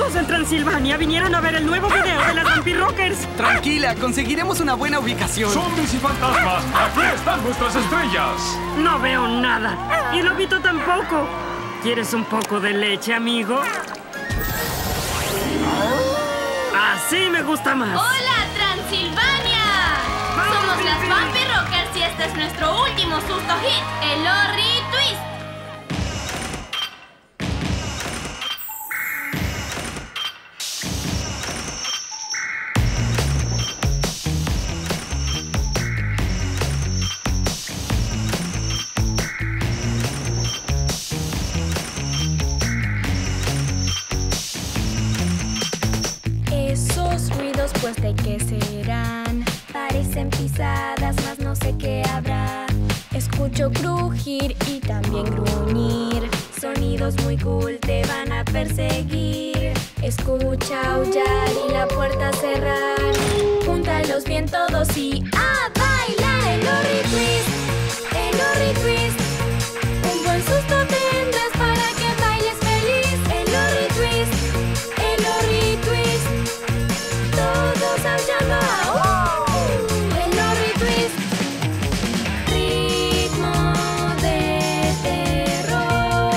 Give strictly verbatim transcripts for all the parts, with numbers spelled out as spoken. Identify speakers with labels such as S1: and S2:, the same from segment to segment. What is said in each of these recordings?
S1: todos en Transilvania vinieron a ver el nuevo video de las Vampirrockers.
S2: Tranquila, conseguiremos una buena ubicación.
S3: ¡Zombies y fantasmas! ¡Aquí están nuestras estrellas!
S1: No veo nada. Y Lobito tampoco. ¿Quieres un poco de leche, amigo? Así me gusta más.
S4: ¡Hola, Transilvania! Somos las Vampirrockers y este es nuestro último susto hit, el Lorry Twist.
S5: Pues de qué serán, parecen pisadas, mas no sé qué habrá. Escucho crujir y también gruñir, sonidos muy cool te van a perseguir. Escucha aullar y la puerta cerrar, júntalos bien todos y ¡a bailar el Lorry Twist! El Lorry Twist, un buen susto tendrás para que bailes feliz. El Lorry Twist, el Lorry Twist, todos aullando ¡uh! El Lorry Twist, ritmo de terror,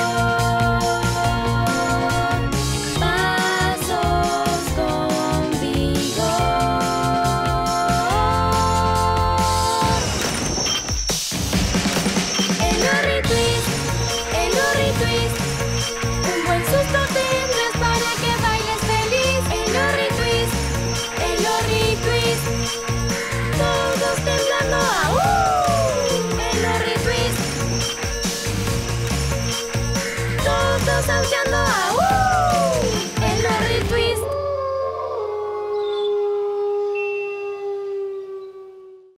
S5: pasos con vigor. El Lorry Twist, el Lorry Twist, un buen susto tendrás para que bailes feliz. El Lorry Twist, el Lorry Twist, todos temblando ¡uh! El Lorry Twist, todos aullando.